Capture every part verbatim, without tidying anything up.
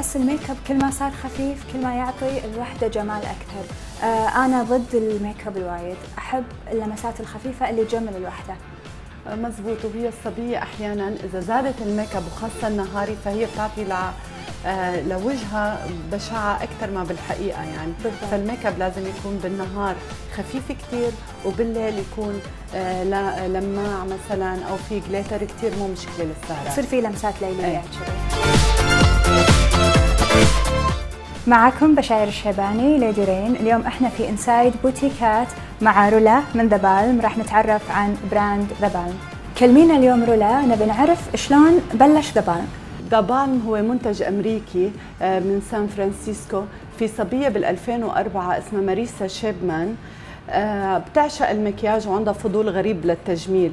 أحس الميك اب كل ما صار خفيف كل ما يعطي الوحدة جمال أكثر. آه أنا ضد الميك اب الوايد، أحب اللمسات الخفيفة اللي تجمل الوحدة. مزبوط. وهي الصبية أحيانا إذا زادت الميك اب وخاصة النهاري فهي بتعطي ل آه لوجهها بشاعة أكثر ما بالحقيقة يعني. بالضبط. فالميك اب لازم يكون بالنهار خفيف كثير وبالليل يكون آه لماع مثلا أو في جليتر كثير، مو مشكلة للسهرة، يصير في لمسات ليلية. معكم بشاير الشيباني ليدي رين. اليوم احنا في انسايد بوتيكات مع رولا من ذا بالم، راح نتعرف عن براند ذا بالم. كلمينا اليوم رولا، نبي نعرف شلون بلش ذا بالم. ذا بالم هو منتج امريكي من سان فرانسيسكو. في صبيه بال ألفين وأربعة اسمها ماريسا شيبمان، بتعشق المكياج وعندها فضول غريب للتجميل،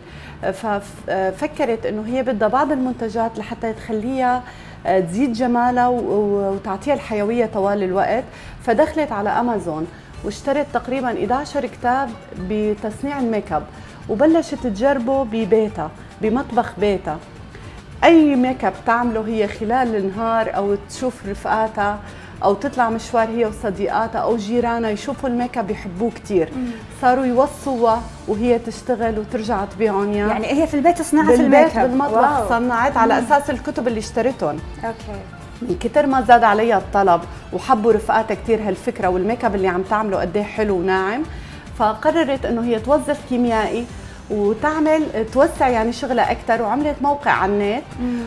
ففكرت انه هي بدها بعض المنتجات لحتى تخليها تزيد جمالها وتعطيها الحيويه طوال الوقت. فدخلت على امازون واشترت تقريبا إحدى عشر كتاب بتصنيع الميك اب وبلشت تجربه ببيتها بمطبخ بيتها. اي ميك اب تعمله هي خلال النهار او تشوف رفقاتها او تطلع مشوار هي وصديقاتها او جيرانها يشوفوا الميك اب يحبوه كثير، صاروا يوصوها وهي تشتغل وترجع تبيعهم اياه. يعني هي في البيت صنعت الميك اب بالمطبخ. واو. صنعت على اساس الكتب اللي اشتريتهم. اوكي. من كثر ما زاد عليها الطلب وحبوا رفقاتها كثير هالفكره والميك اب اللي عم تعمله قد ايه حلو وناعم، فقررت انه هي توظف كيميائي وتعمل توسع يعني شغلها اكثر، وعملت موقع على النت. مم.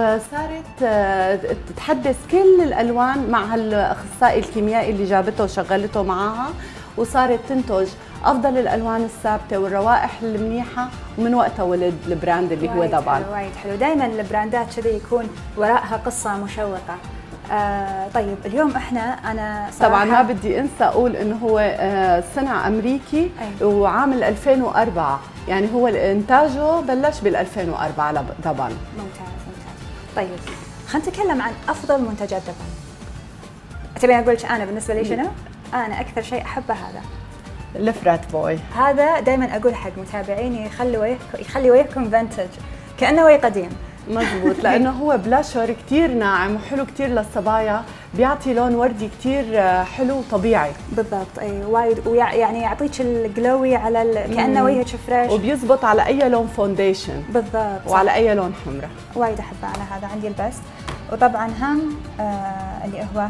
وصارت تتحدث كل الالوان مع هالاخصائي الكيميائي اللي جابته وشغلته معاها، وصارت تنتج افضل الالوان الثابته والروائح المنيحه، ومن وقتها ولد البراند اللي هو ذا بالم. وايد حلو. دائما البراندات كذا يكون وراءها قصه مشوقه. آه طيب اليوم احنا انا طبعا ما بدي انسى اقول انه هو آه صنع امريكي. أي. وعام ألفين وأربعة، يعني هو انتاجه بلش بال ألفين وأربعة لذا بالم. ممتاز ممتاز. طيب خلينا نتكلم عن افضل منتجات ذا بالم. تبين اقول لك انا بالنسبه لي شنو؟ انا اكثر شيء احبه هذا الفرات بوي. هذا دائما اقول حق متابعيني يخلي وجهكم يخلي وجهكم فانتج كانه وجه قديم. مزبوط. لانه هو بلاشر كثير ناعم وحلو كثير للصبايا، بيعطي لون وردي كثير حلو وطبيعي. بالضبط. اي وايد، ويعني يعطيك الجلوي على ال... كانه وجهك فريش، وبيزبط على اي لون فونديشن. بالضبط. وعلى اي لون حمره. وايد احبه انا هذا، عندي البست. وطبعا هم آه اللي هو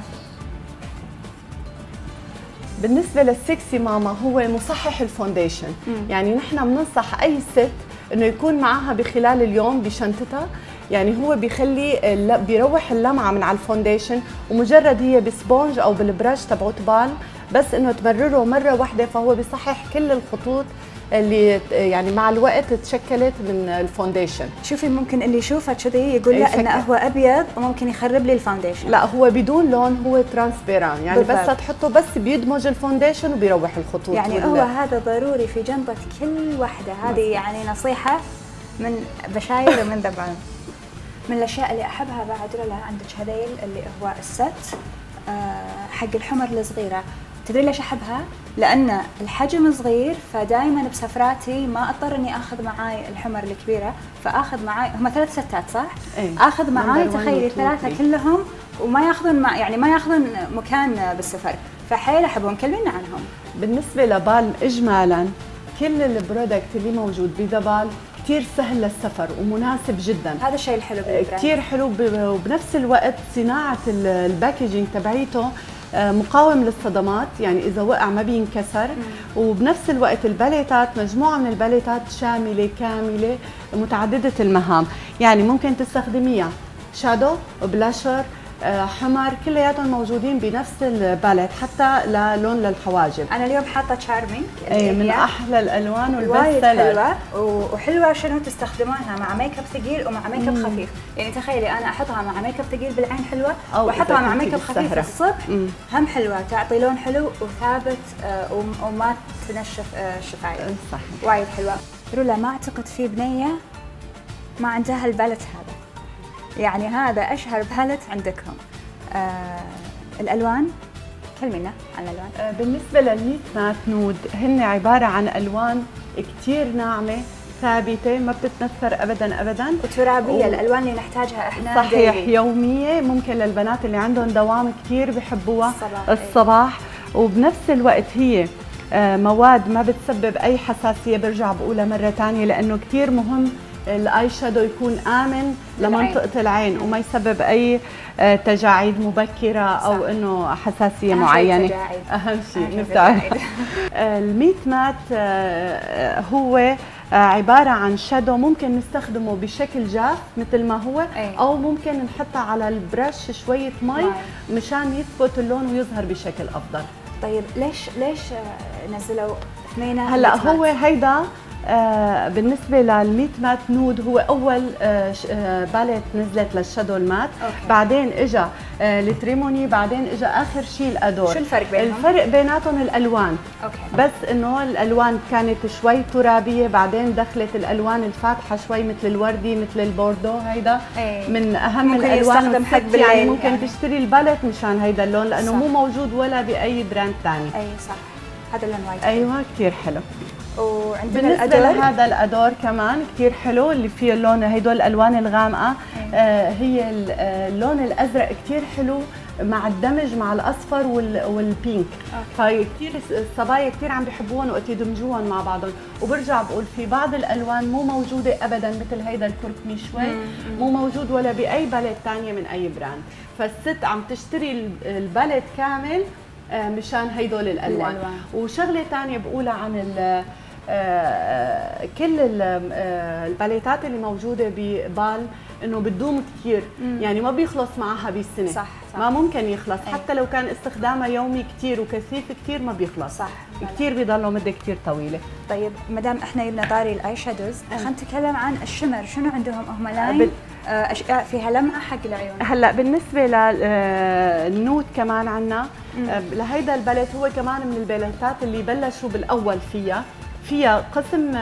بالنسبه للسكسي ماما هو مصحح الفونديشن. مم. يعني نحن بننصح اي ست انه يكون معها بخلال اليوم بشنطتها، يعني هو بيخلي بيروح اللمعه من على الفونديشن، ومجرد هي بسبونج او بالبرش تبعت بالم بس انه تمرره مره واحده فهو بيصحح كل الخطوط اللي يعني مع الوقت تشكلت من الفونديشن. شوفي ممكن اللي يشوفه كذي يقول لا انه هو ابيض وممكن يخرب لي الفونديشن. لا هو بدون لون، هو ترانسبيران يعني. بالضبط. بس تحطه بس بيدمج الفونديشن وبيروح الخطوط. يعني وال... هو هذا ضروري في جنبة كل وحده. هذه يعني نصيحه من بشاير ومن ذا بالم. من الاشياء اللي احبها بعد رولا عندك هذيل اللي هو الست آه حق الحمر الصغيره. تدري ليش احبها؟ لان الحجم صغير، فدائما بسفراتي ما اضطر اني اخذ معاي الحمر الكبيره، فاخذ معاي هم ثلاث ستات صح؟ ايه؟ اخذ معاي تخيلي ثلاثه كلهم، وما ياخذون مع يعني ما ياخذون مكان بالسفر، فحيل احبهم. كلمينا عنهم. بالنسبه لبالم اجمالا كل البرودكت اللي موجود بذا بالم كثير سهل للسفر ومناسب جدا. هذا الشيء الحلو بالبراند. كثير حلو، وبنفس الوقت صناعه الباكجينج تبعيته مقاوم للصدمات، يعني اذا وقع ما بينكسر. مم. وبنفس الوقت الباليتات مجموعه من الباليتات شامله كامله متعدده المهام، يعني ممكن تستخدميها شادو، بلاشر، حمر، كلياتهم موجودين بنفس الباليت حتى للون للحواجب. انا اليوم حاطه تشارمينج اي من احلى الالوان والبست حلوه وحلوه. شنو تستخدمونها مع ميك اب ثقيل ومع ميك اب خفيف؟ يعني تخيلي انا احطها مع ميك اب ثقيل بالعين حلوه، واحطها مع ميك اب خفيف الصبح مم. هم حلوه، تعطي لون حلو وثابت وما تنشف الشفايف. صح. وايد حلوه. رولا ما اعتقد في بنيه ما عندها البالت هذا، يعني هذا اشهر بالت عندكم. آه الالوان كلمينا عن الالوان. آه بالنسبه للميت مات نود هن عباره عن الوان كثير ناعمه ثابته ما بتتنثر ابدا ابدا، وترابيه و... الالوان اللي نحتاجها احنا صحيح دايلي. يوميه، ممكن للبنات اللي عندهم دوام كثير بحبوها الصباح, الصباح. ايه. وبنفس الوقت هي مواد ما بتسبب اي حساسيه، برجع بقولها مره ثانيه لانه كثير مهم الاي شادو يكون امن لمنطقه العين وما يسبب اي تجاعيد مبكره او انه حساسيه معينه. اهم شيء نبتعد. الميت مات هو عباره عن شادو ممكن نستخدمه بشكل جاف مثل ما هو، او ممكن نحطها على البرش شويه مي مشان يثبت اللون ويظهر بشكل افضل. طيب ليش ليش نزلوا اثنينات؟ هلا هو هيدا آه بالنسبه للميت مات نود هو اول آه آه باليت نزلت للشادو المات. أوكي. بعدين اجى آه التريموني، بعدين اجى اخر شيء الادور. شو الفرق بينهم؟ الفرق بيناتهم الالوان. أوكي. بس انه الالوان كانت شوي ترابيه، بعدين دخلت الالوان الفاتحه شوي مثل الوردي مثل البوردو. هيدا أي. من اهم ممكن الالوان حق بالليل، يعني ممكن يعني. تشتري الباليت مشان هيدا اللون لانه صح. مو موجود ولا باي براند ثاني. اي صح، هذا اللون وايد. ايوه كثير حلو. وعندنا بالنسبه الأدور. لهذا الادور كمان كثير حلو اللي فيه اللون هدول الالوان الغامقه. آه هي اللون الازرق كثير حلو مع الدمج مع الاصفر والبينك. فكثير الصبايا كثير عم بيحبوهم وقت يدمجوهم مع بعضهم. وبرجع بقول في بعض الالوان مو موجوده ابدا مثل هيدا الكركمي شوي، مو موجود ولا باي باليت ثانيه من اي براند. فالست عم تشتري الباليت كامل مشان هيدول الالوان. الألوان. وشغله ثانيه بقولها عن ال آه كل الباليتات اللي موجوده ببال انه بتدوم كثير، يعني ما بيخلص معها بالسنه. صح, صح. ما ممكن يخلص. أي. حتى لو كان استخدامها يومي كثير وكثيف كثير ما بيخلص. صح. كثير بيضلوا مده كثير طويله. طيب مدام احنا جبنا طاري الاي شادوز، خلينا نتكلم عن الشمر. شنو عندهم هم لاين اشياء فيها لمعه حق العيون؟ هلا بالنسبه للنود كمان عندنا لهيدا الباليت، هو كمان من الباليتات اللي بلشوا بالاول فيها فيها قسم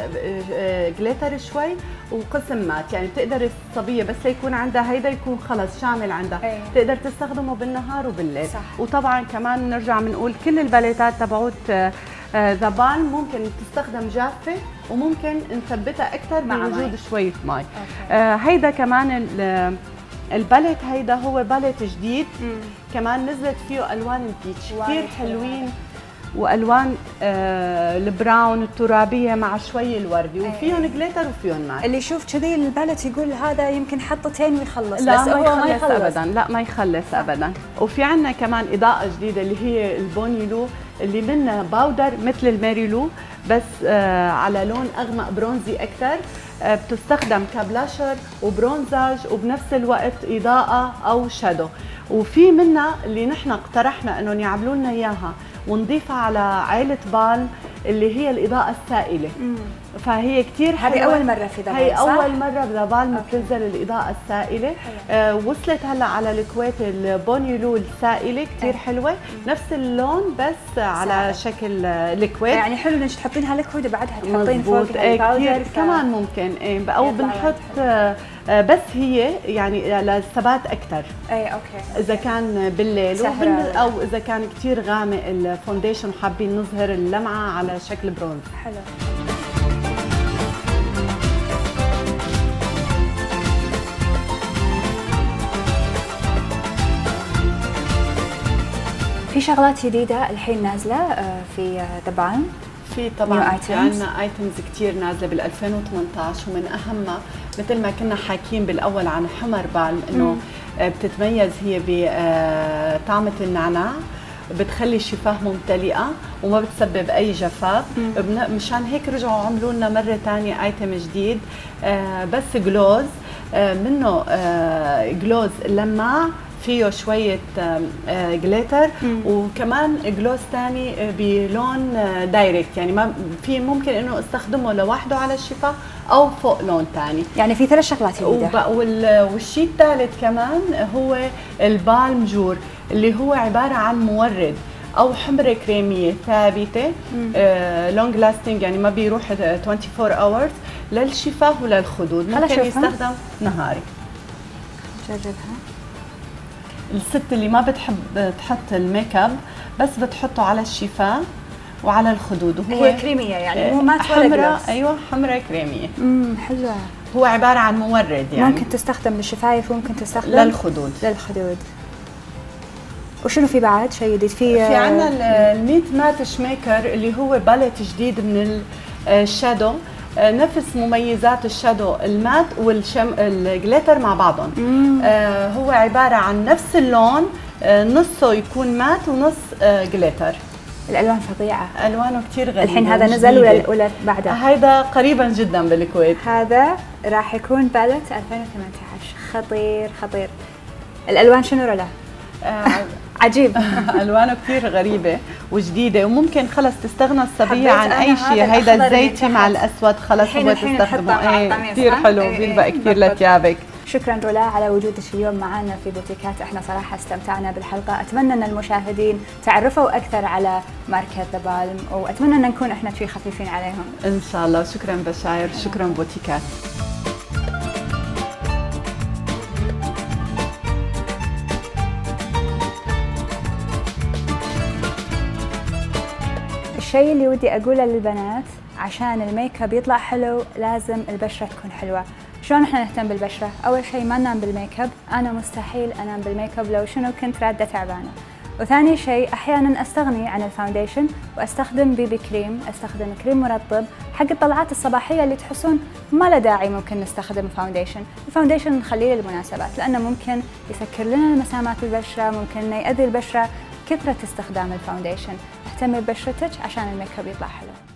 جليتر شوي وقسم مات، يعني بتقدر الصبيه بس يكون عندها هيدا يكون خلص شامل عندها. أيه. تقدر تستخدمه بالنهار وبالليل. صح. وطبعا كمان نرجع بنقول كل الباليتات تبعوت ذا بالم ممكن تستخدم جافه وممكن نثبتها اكثر بوجود شويه مي. آه هيدا كمان الباليت هيدا هو باليت جديد. مم. كمان نزلت فيه الوان البيتش كثير حلوين والوان آه البراون الترابيه مع شوي الوردي. أيه. وفيهم جليتر وفيهم مات. اللي يشوف كذي الباليت يقول هذا يمكن حطتين ويخلص. لا بس ما هو يخلص, ما يخلص ابدا. لا ما يخلص ابدا. وفي عندنا كمان اضاءه جديده اللي هي البونيلو اللي منها باودر مثل الميريلو بس آه على لون اغمق برونزي اكثر. آه بتستخدم كبلاشر وبرونزاج وبنفس الوقت اضاءه او شادو. وفي منها اللي نحن اقترحنا انهم يعملوا لنا اياها ونضيفها على عائله بالم اللي هي الاضاءه السائله. مم. فهي كثير حلوه. هذه اول مره في ذا بالم. هي اول مره بذا بالم بتنزل الاضاءه السائله. آه وصلت هلا على الكويت البونيلو السائله كثير أه. حلوه. مم. نفس اللون بس على سائل. شكل الكويت. يعني حلو انك تحطينها ليكويد وبعدها تحطين فوقها الباودر. ف... كمان ممكن ايه او بنحط آه بس هي يعني للثبات اكثر. اي اوكي. اذا كان بالليل وبال... او اذا كان كثير غامق الفونديشن وحابين نظهر اللمعه على شكل برونز. حلو. في شغلات جديده الحين نازله في ذا بالم. في طبعا في عندنا ايتمز كثير نازله بال ألفين وثمانية عشر ومن اهمها مثل ما كنا حاكيين بالاول عن حمر بالم انه بتتميز هي بطعمه النعناع، بتخلي الشفاه ممتلئه وما بتسبب اي جفاف. مشان هيك رجعوا عملوا لنا مره ثانيه ايتم جديد بس جلوز منه جلوز لماع فيه شويه جليتر وكمان جلوز ثاني بلون دايركت، يعني ما في ممكن انه استخدمه لوحده على الشفاه او فوق لون ثاني. يعني في ثلاث شغلات جديده. والشيء الثالث كمان هو البالم جور اللي هو عباره عن مورد او حمره كريميه ثابته لونج لاستنج، يعني ما بيروح أربعة وعشرين اورز للشفاه وللخدود. ممكن يستخدم نهاري. جربها. الست اللي ما بتحب تحط الميك اب بس بتحطه على الشفاه وعلى الخدود. وهو هي كريميه يعني مو مات ولا حمراء. جلوس. ايوه حمراء كريميه. امم حلوه. هو عباره عن مورد يعني. ممكن تستخدم للشفايف وممكن تستخدم للخدود. للخدود. وشنو في بعد شيء جديد؟ في في عندنا الميت مات شميكر اللي هو باليت جديد من الشادو، نفس مميزات الشادو المات والشم الجليتر مع بعضهم. آه هو عباره عن نفس اللون، آه نصه يكون مات ونص آه جليتر. الالوان فظيعه، الوانه كثير غريبه. الحين هذا نزل ولا ولا بعده؟ هذا قريبا جدا بالكويت. هذا راح يكون باليت ألفين وثمانية عشر. خطير خطير. الالوان شنو رلا؟ آه عجيب. الوانه كثير غريبه وجديده، وممكن خلص تستغنى الصبيه عن اي شيء. هيدا الزيتي مع الاسود خلص هو تستخدمه. ايه كثير حلو، بيلبق كثير لثيابك. شكرا رولا على وجودك اليوم معنا في بوتيكات. احنا صراحه استمتعنا بالحلقه، اتمنى ان المشاهدين تعرفوا اكثر على ماركه ذا بالم، واتمنى ان نكون احنا شوي خفيفين عليهم ان شاء الله. شكرا بشاير، شكرا بوتيكات. الشيء اللي ودي اقوله للبنات، عشان الميك اب يطلع حلو لازم البشره تكون حلوه. شلون احنا نهتم بالبشره؟ اول شيء ما ننام بالميك اب، انا مستحيل انام بالميك اب لو شنو كنت راده تعبانه. وثاني شيء احيانا استغني عن الفاونديشن واستخدم بيبي كريم، استخدم كريم مرطب حق الطلعات الصباحيه اللي تحسون ما له داعي ممكن نستخدم فاونديشن. الفاونديشن نخليه للمناسبات لانه ممكن يسكر لنا مسامات البشره، ممكن انه يأذي البشره. كثره استخدام الفاونديشن. اهتمي ببشرتك عشان الميك اب يطلع حلو.